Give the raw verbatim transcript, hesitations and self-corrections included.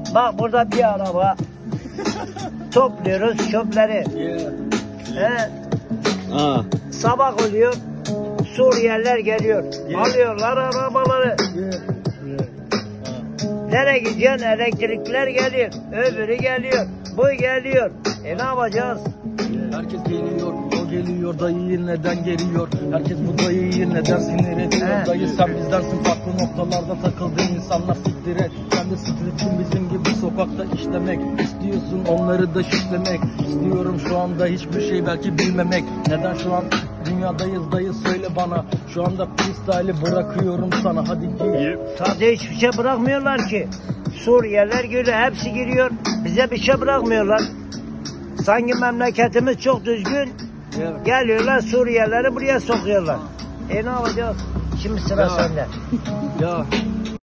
Bak burada bir araba topluyoruz çöpleri. He. Aa. Sabah oluyor, Suriyeliler geliyor. Alıyorlar arabaları. Nereye gideceksin? Elektrikler geliyor. Öbürü geliyor. Bu geliyor. E ne yapacağız? Herkes geliyor, o geliyor, dayıyı neden geliyor? Herkes bu dayıyı neden sinir ediyor? He. Dayı sen bizdensin, farklı noktalarda takıldığın insanlar siktir et. Sen de siktir bizim gibi sokakta işlemek. İstiyorsun onları da şişlemek. İstiyorum şu anda hiçbir şey belki bilmemek. Neden şu an dünyadayız dayı söyle bana. Şu anda freestyle'i bırakıyorum sana, hadi gir. Sadece hiçbir şey bırakmıyorlar ki. Suriyeliler geliyor, hepsi giriyor. Bize bir şey bırakmıyorlar. Sanki memleketimiz çok düzgün. Geliyorlar Suriyelileri buraya sokuyorlar. E ne yapacağız? Şimdi sıra Ya. sende. Ya